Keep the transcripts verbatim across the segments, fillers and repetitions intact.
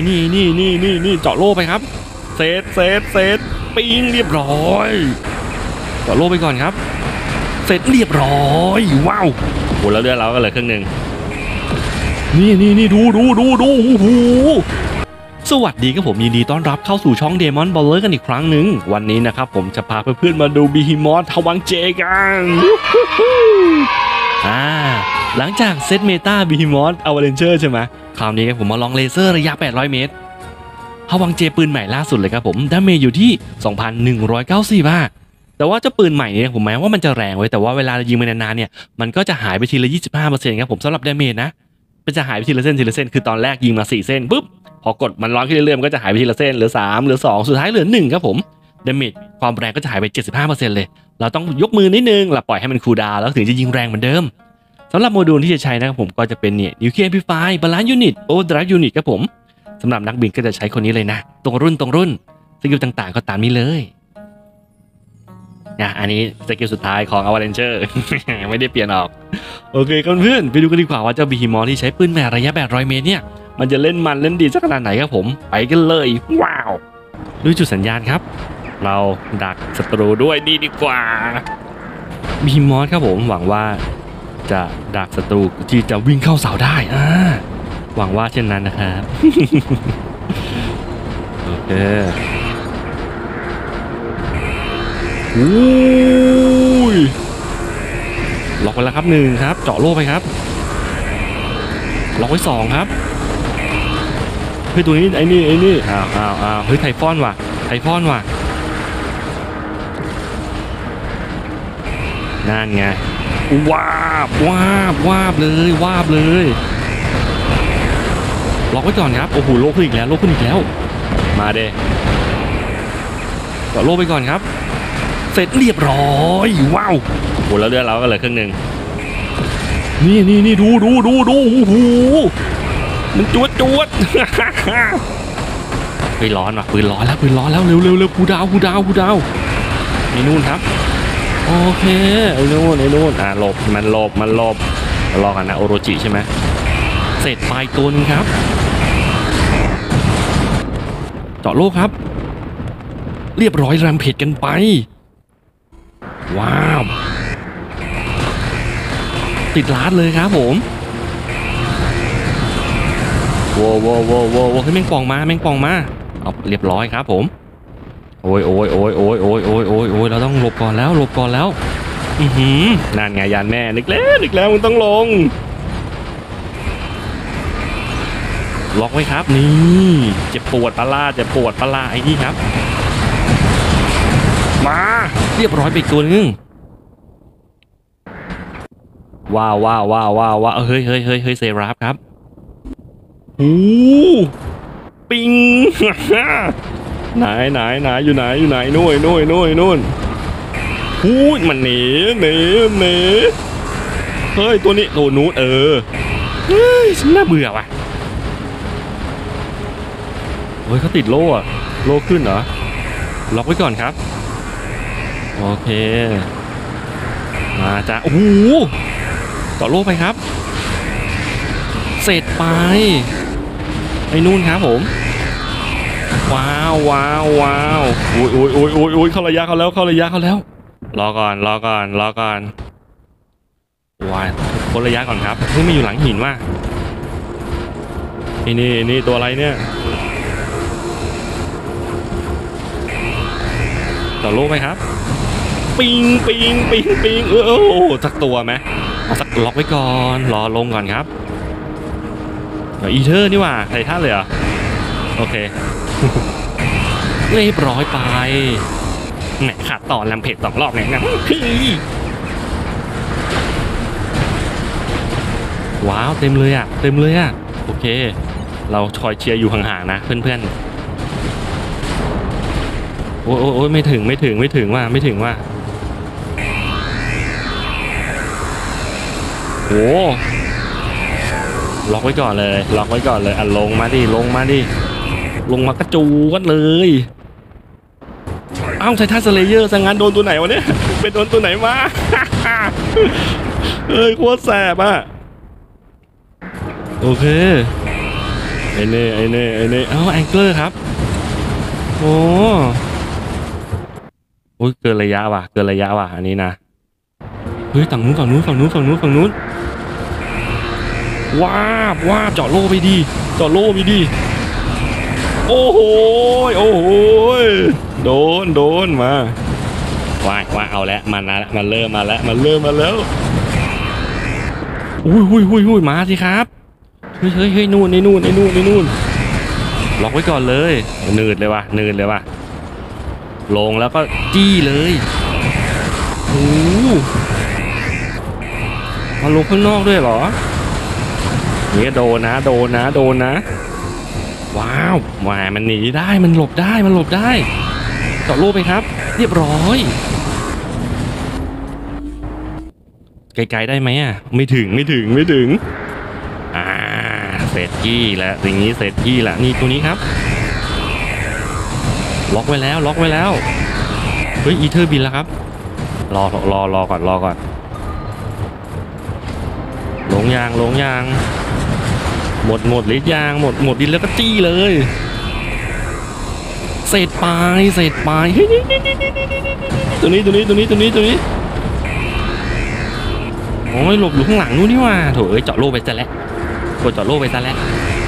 นี่นี่นี่นี่นี่เจาะโล่ไปครับเซตเซตเซตปิ้งเรียบร้อยเจาะโล่ไปก่อนครับเสร็จเรียบร้อยว้าวโหแล้วเรือเราก็เหลือครึ่งหนึ่งนี่นี่นี่ดูดูดูดูโอ้โหสวัสดีครับผมยินดีต้อนรับเข้าสู่ช่อง Demon Baller กันอีกครั้งหนึ่งวันนี้นะครับผมจะพาเพื่อนๆมาดูบีฮีมอสทวังเจกันอ่าหลังจากเซตเมตาบีฮีมอสอเวอเรนเจอร์ใช่ไหมคราวนี้ผมมาลองเลเซอร์ระยะแปดร้อยเมตรทวังเจปืนใหม่ล่าสุดเลยครับผมดาเมจอยู่ที่ สองพันหนึ่งร้อยเก้าสิบ บาทแต่ว่าเจ้าปืนใหม่เนี่ยผมหมายว่ามันจะแรงไว้แต่ว่าเวลายิงไปนานๆเนี่ยมันก็จะหายไปทีละ ยี่สิบห้าเปอร์เซ็นต์ ครับผมสำหรับดาเมจนะมันจะหายไปทีละเส้นทีละเส้นคือตอนแรกยิงมาสี่เส้นปุ๊บพอกดมันร้อนขึ้นเรื่อยๆมันก็จะหายไปทีละเส้นเหลือสามเหลือสองสุดท้ายเหลือหนึ่งครับผมดาเมจความแรงก็จะหายไป เจ็ดสิบห้าเปอร์เซ็นต์ เลยเราต้องยกมือนิดนึงแล้วปล่อยให้มันคูลดาวน์แล้วถึงจะยิงแรงเหมือนเดิมสำหรับโมดูลที่จะใช้นะครับผมก็จะเป็นเนี่ย Nuclear Amplify Balance Unit Overdrive Unit ครับผมสำหรับนักบินก็จะใช้คนนี้เลยนะตรงรุ่นตรงรุ่นสกิลต่างๆก็ตามนี้เลยอันนี้สกิลสุดท้ายของ Avalancher ไม่ได้เปลี่ยนออกโอเคครับเพื่อนไปดูกันดีกว่าว่าเจ้าบีฮีมอสที่ใช้ปืนแม่ระยะแปดร้อยเมตรเนี่ยมันจะเล่นมันเล่นดีสักขนาดไหนครับผมไปกันเลยว้าวดูจุดสัญญาณครับเราดักศัตรูด้วยดีดีกว่าบีฮีมอสครับผมหวังว่าจะดักศัตรูที่จะวิ่งเข้าเสาได้อ่าหวังว่าเช่นนั้นนะครับโอเคโอ้ยล็อกไปแล้วครับหนึ่งครับเจาะโล่ไปครับล็อกไว้สองครับเฮ้ยตัวนี้ไอ้นี่ไอ้นี่อ้าวอ้าวอ้าวเฮ้ยไทฟอนว่ะไทฟอนว่ะนั่นไงว้าบว้าบว้าบเลยวาบเลยล็อกไว้ก่อนครับโอ้โหโล่ขึ้นอีกแล้วโล่ขึ้นอีกแล้วมาเด้เจาะโล่ไปก่อนครับเสร็จเรียบร้อยว้าวโหแล้วเรือเราก็เหลือครึ่งหนึ่งนี่นี่นี่ดูดูดูดูโอ้โหมันจวดจวดปืนร้อนว่ะปืนร้อนแล้วปืนร้อนแล้วเร็วเร็วเร็วกูดาวกูดาวกูดาวไอ้นู่นครับโอเคไอ้นู่นไอ้นู่นอ่ะหลบมันหลบมันหลบรอกันนะโอโรจิใช่ไหมเสร็จไปตัวนึงครับเจาะโลกครับเรียบร้อยแรมเพจกันไปว้าวติดลาดเลยครับผมโว้โว้โว้โว้ให้แมงป่องมาแมงป่องมาเอาเรียบร้อยครับผมโอ้ยโอ้ยโอ้ยโอ้ยโอ้ยโอ้ยโอ้ยโอ้ยเราต้องหลบก่อนแล้วหลบก่อนแล้วอือหือนั่นไงยานแม่นึกแล้วนึกแล้วมึงต้องลงล็อกไว้ครับนี่เจ็บปวดปลาเจ็บปวดปลาไอ้นี่ครับมาเรียบร้อยไปอีกตัวนึงว้าวว้าวว้าวว้าวว้าวเฮ้ยเฮ้ยเฮ้ยเฮ้ยเซราฟครับโอ้ปิงไหนไหนไหนอยู่ไหนอยู่ไหนนู่นนู่นนู่นนู่นหูมันหนีหนีหนีเฮ้ยตัวนี้ตัวนู้นเออเฮ้ยฉันน่าเบื่อว่ะเฮ้ยเขาติดโล่อะโล่ขึ้นเหรอล็อกไว้ก่อนครับโอเคมาจ้าโอ้โหต่อโล่ไปครับเสร็จไปไอ้นู่นครับผมว้าวว้าวว้าวโอ้ยโอ้ยโอ้ยโอ้ยโอ้ยเข้าระยะเขาแล้วเข้าระยะเขาแล้วรอก่อนรอก่อนรอก่อนว้ายพ้นระยะก่อนครับเพิ่งมาอยู่หลังหินว่ะนี่นี่นี่ตัวอะไรเนี่ยต่อโล่ไปครับปิงปิงปิงปิงเออโอ้สักตัวไหมเอาสักล็อกไว้ก่อนรอลงก่อนครับอีเทอร์นี่ว่าไททันเลยเหรอโอเคเรียบร้อยไปแหมขาดต่อแรมเพจสองรอบไงงั้นว้าวเต็มเลยอ่ะเต็มเลยอ่ะโอเคเราคอยเชียร์อยู่ห่างๆนะเพื่อนๆโอ้โอ้ไม่ถึงไม่ถึงไม่ถึงว่าไม่ถึงว่าโอ้ล็อกไว้ก่อนเลยล็อกไว้ก่อนเลยอ่ะลงมาดิลงมาดิลงมากระจูกันเลยอ้าวไททันสเลเยอร์สังงานโดนตัวไหนวะเนี่ยไปโดนตัวไหนมาเฮ้ยโคตรแสบอ่ะโอเคอ้เน่ไอ้เน่ไอ้เน่เอ้าแองเกอร์ครับโอ้โอ้ยเกินระยะว่ะเกินระยะว่ะอันนี้นะเฮ้ยฝั่งนู้นฝั่งนู้นฝั่งนู้นฝั่งนู้นฝั่งนู้นว้าบว้าบเจาะโล่ไปดีเจาะโล่ไปดีโอ้โหโอ้โหโดนโดนมาว้าว้าเอาแล้วมันนะมันเริ่มมาแล้วมันเริ่มมาแล้วอุ้ยอุ้ยอุ้ยอุ้ยมาสิครับเฮ้ยเฮ้ยเฮ้ยนู่นในนู่นในนู่นในนู่นล็อกไว้ก่อนเลยเนืดเลยว่ะเนืดเลยว่ะลงแล้วก็จี้เลยโอ้มาลงข้างนอกด้วยเหรอเนี่ยโดนนะโดนนะโดนนะว้าวแหมมันหนีได้มันหลบได้มันหลบได้เจาะโล่ไปครับเรียบร้อยไกลๆได้ไหมอ่ะไม่ถึงไม่ถึงไม่ถึงอ่าเสร็จกี้แล้วอย่างนี้เสร็จกี้แล้วนี่ตัวนี้ครับล็อกไว้แล้วล็อกไว้แล้วเฮ้ยอีเทอร์บินแล้วครับรอรอรอก่อนรอก่อนลงยางลงยางหมดหมดลิตรยางหมดหมดดินแล้วก็จี้เลยเศษปลายเศษปลายตัวนี้ตัวนี้ตัวนี้ตัวนี้ตัวนี้โอ้ยหลบอยู่ข้างหลังนู้นนี่ว่าโถเอ้ยเจาะโล่ไปซะแล้วกดเจาะโล่ไปซะแล้ว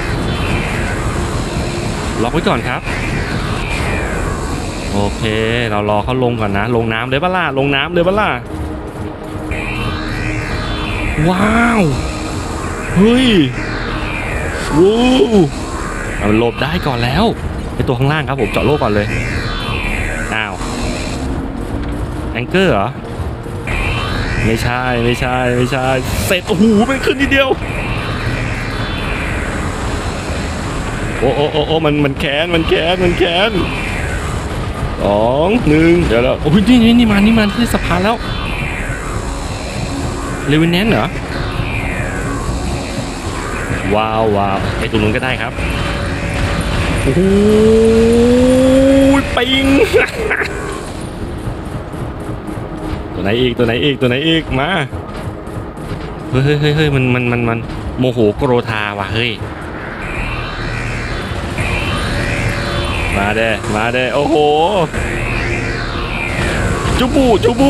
ล็อกไว้ก่อนครับโอเคเรารอเขาลงก่อนนะลงน้ำเลยปะล่ะลงน้ำเลยปะล่ะว้าวเฮ้ยวู้มันหลบได้ก่อนแล้วไอตัวข้างล่างครับผมเจาะโล่ก่อนเลยอ้าวแองเกอร์เหรอไม่ใช่ไม่ใช่ไม่ใช่เสร็จโอ้โหมันขึ้นทีเดียวโอ้โอ้โอ้โอ้มันมันแขนมันแขนมันแขนสองหนึ่งเดี๋ยวแล้วโอ้ยนี่นี่นี่มานี่มาที่สะพานแล้วเลวินแนนเหรอว้าวว้าวไอตัวนู้นก็ได้ครับโอ้โหปิง ตัวไหนอีกตัวไหนอีกตัวไหนอีกมาเฮ้ยเฮ้ยเฮ้ยมันมันมันมันโมโหโกรธาว่ะเฮ้ยมาเด้มาเด้โอ้โหจูบูจูบู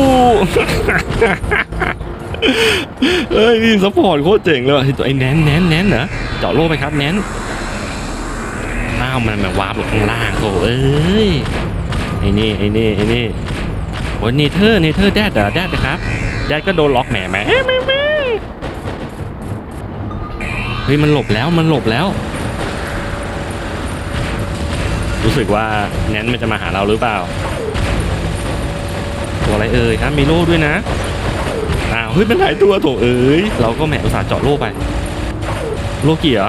เฮ้ยนี่ซัพพอร์ตโคตรเจ๋งเลยว่ะตัวไอ้แนนแนนแนนเหรอเจาะโล่ไปครับแนนอ้าวมันมันวาร์ปลงข้างล่างโถเอ้ยไอ้นี่ไอ้นี่ไอ้นี่โอ้ยเนเธอร์เนเธอร์แดดเหรอแดดนะครับแดดก็โดนล็อกแหมแหมแหมแหมเฮ้ยมันหลบแล้วมันหลบแล้วรู้สึกว่าแนนมันจะมาหาเราหรือเปล่าตัวอะไรเอ่ยครับมีโล่ด้วยนะอ้าวเฮ้ยเป็นหลายตัวโถเอ้ยเราก็แหมอุตส่าห์เจาะโล่ไปโลกี่เหรอ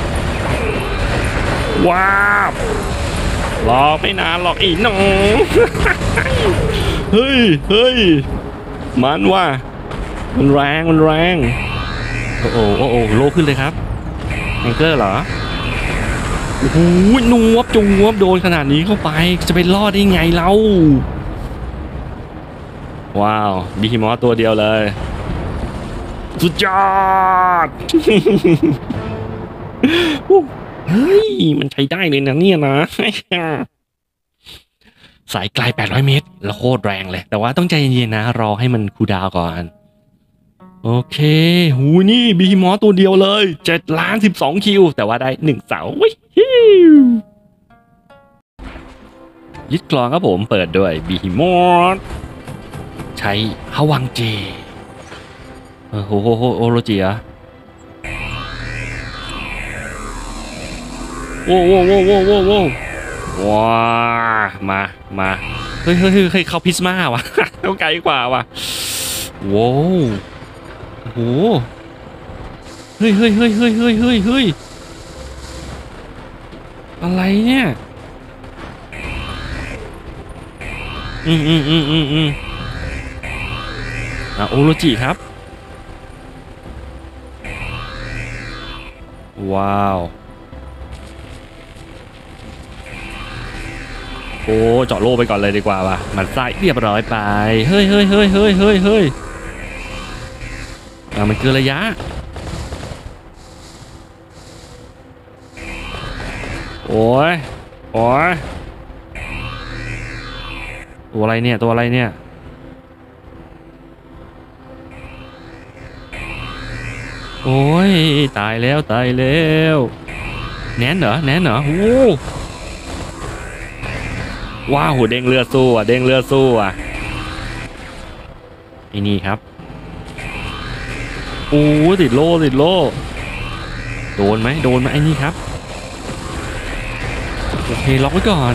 ว้าวรอไม่นานหรอกอีน้องเฮ้ยเฮ้ยมันว่ามันแรงมันแรงโอ้โหโอ้โหโลขึ้นเลยครับแองเกอร์เหรอโอ้โหนวบจุงวบโดนขนาดนี้เข้าไปจะไปรอดได้ไงเราว้าวบีฮิมอสตัวเดียวเลยสุดยอด เฮ้ยมันใช้ได้เลยนะเนี่ยนะ สายไกลแปดร้อยเมตรแล้วโคตรแรงเลยแต่ว่าต้องใจเย็นๆนะรอให้มันคูลดาวน์ก่อนโอเคหูนี่บีฮิมอสตัวเดียวเลยเจ็ดล้านสิบสองคิวแต่ว่าได้หนึ่งเสาวิยึดกลองครับผมเปิดด้วยบีฮิมอสใช้ฮวังเจโอ้โหโหโอโรจิอะโว้โว้โว้โว้โว้โว้ว้ามามาเฮ้ยเฮ้ยเฮ้ยเขาพิสมาวะเขาไกลกว่าว่ะโว้โอ้โหเฮ้ยเฮ้ยเฮ้ยเฮ้ยเฮ้ยเฮ้ยเฮ้ยอะไรเนี่ยอืมอืมอืมอืมอืมอ่ะโอโรจิครับว้าวโอ้เจาะโล่ไปก่อนเลยดีกว่าว่ะมันไส้เรียบร้อยไปเฮ้ยเฮ้ยเฮ้ยเฮ้ยเฮ้ยเฮ้ยอ่ะมันเกินระยะโอ้ยโอ้ยตัวอะไรเนี่ยตัวอะไรเนี่ยโอ้ยตายแล้วตายแล้วแนนเหรอแนนเหรอโอ้ว้าวเด้งเลือดสู้อ่ะเด้งเลือดสู้อ่ะไอ้นี่ครับโอ้ติดโล่ติดโล่โดนไหมโดนไหมไอ้นี่ครับโอเคล็อกไว้ก่อน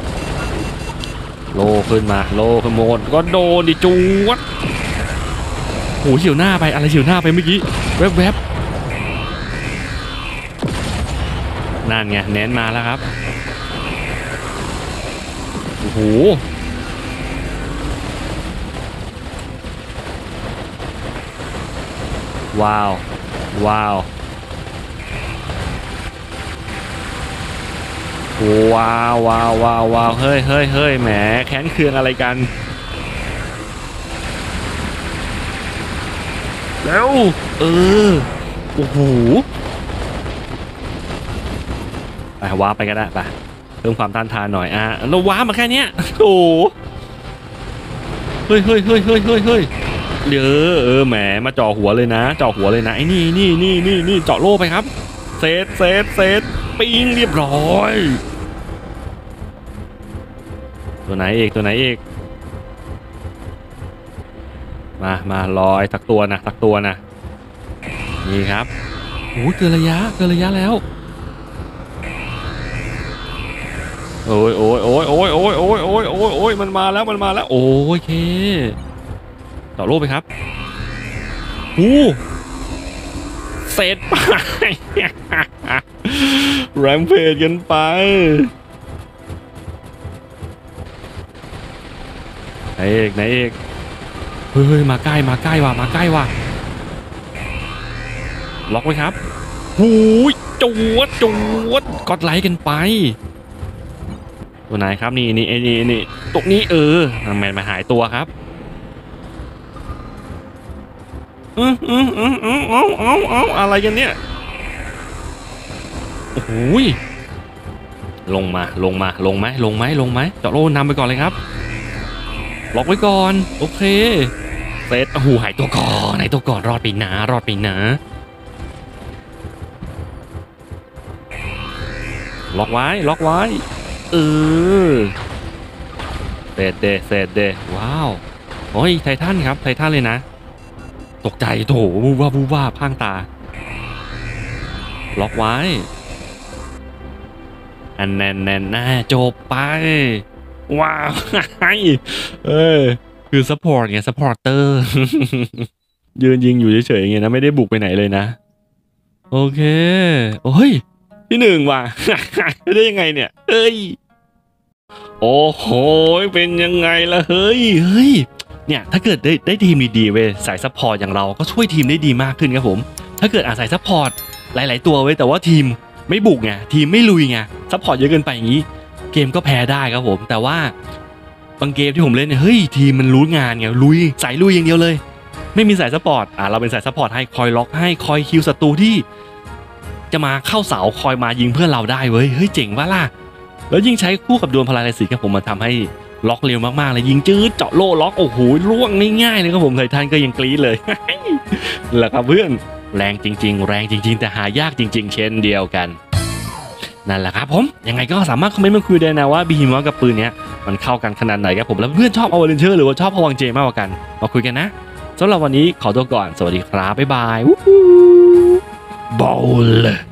โล่ขึ้นมาโล่ขึ้นหมดก็โดนดิจูวดโอ้เฉียวหน้าไปอะไรเฉียวหน้าไปเมื่อกี้แวบแวบนั่นไงแนนมาแล้วครับโอ้โหว้าวว้าวว้าวว้าวว้าวว้าวเฮ้ยเฮ้ยเฮ้ยแหมแค้นเคืองอะไรกันแล้วเออโอ้โหไปว้าไปก็ได้ไปเพิ่มความต้านทานหน่อยอ่ะเราว้ามาแค่เนี้ยโอ้เฮ้ยเฮ้ยเฮ้ยเฮ้ยเฮ้ยเฮ้ยเดี๋ยวเออแหมมาจ่อหัวเลยนะจ่อหัวเลยนะไอ้นี่นี่นี่นี่นี่เจาะโล่ไปครับเซตเซตเซตปิ้งเรียบร้อยตัวไหนเอกตัวไหนเอกมามาลอยสักตัวนะสักตัวนะนี่ครับโอ้เกินระยะเกินระยะแล้วโอ้ยโอ้ยโอ้ยโอ้ยโอ้ยโอ้ยโอ้ยโอ้ยโอ้ยมันมาแล้วมันมาแล้วโอเคต่อโล่ไปครับหูเสร็จไปแรมเพจกันไปไหนเอกไหนเอกเฮ้ยมาใกล้มาใกล้ว่ะมาใกล้ว่ะล็อกไว้ครับหูยจวดจวดกดไลค์กันไปตัวไหนครับนี่นี่นี่นี่ตรงนี้เออแมนมาหายตัวครับอืมอืมอืมอืมเอาเอาเอาอะไรกันเนี่ยโอ้โหลงมาลงมาลงไหมลงไหมลงไหมเจาะโล่นำไปก่อนเลยครับล็อกไว้ก่อนโอเคเซตโอ้โหหายตัวก่อนหายตัวก่อนรอดไปนะรอดไปนะล็อกไว้ล็อกไว้เออเสร็จเดเสร็จเดว้าวโอ้ยไททันครับไททันเลยนะตกใจโถบูบ้าบูบ้าพังตาล็อกไว้อันแน่นแน่นน่าจบไปว้าวเออคือซัพพอร์ตไงซัพพอร์ตเตอร์ยืนยิงอยู่เฉยๆไงนะไม่ได้บุกไปไหนเลยนะโอเคโอ้ยที่หนึ่งว่ะได้ยังไงเนี่ยเฮ้ยโอ้โหเป็นยังไงล่ะเฮ้ยเฮ้ยเนี่ยถ้าเกิดได้ได้ทีมดีๆเว้ยสายซัพพอร์ตอย่างเราก็ช่วยทีมได้ดีมากขึ้นครับผมถ้าเกิดอาศัยซัพพอร์ตหลายๆตัวเว้ยแต่ว่าทีมไม่บุกไงทีมไม่ลุยไงซัพพอร์ตเยอะเกินไปอย่างนี้เกมก็แพ้ได้ครับผมแต่ว่าบางเกมที่ผมเล่นเนี่ยเฮ้ยทีมมันรู้งานไงลุยสายลุยอย่างเดียวเลยไม่มีสายซัพพอร์ตอ่ะเราเป็นสายซัพพอร์ตให้คอยล็อกให้คอยคิวศัตรูที่จะมาเข้าเสาคอยมายิงเพื่อนเราได้เว้ยเฮ้ยเจ๋งว่ะล่ะแล้วยิ่งใช้คู่กับดวลพลาไรสีครับผมมันทำให้ล็อกเร็วมากๆเลยยิงจืดเจาะโล่ล็อกโอ้โหล่วงง่ายๆเลยครับผมไททันก็ยังกรี๊ดเลยแหละครับเพื่อนแรงจริงๆแรงจริงๆแต่หายากจริงๆเช่นเดียวกันนั่นแหละครับผมยังไงก็สามารถคอมเมนต์มาคุยได้นะว่าบีฮิมอสกับปืนเนี้ยมันเข้ากันขนาดไหนครับผมแล้วเพื่อนชอบอเวอร์เรนเจอร์หรือว่าชอบพวังเจมากกว่ากันมาคุยกันนะสำหรับวันนี้ขอตัวก่อนสวัสดีครับบ๊ายบายบอล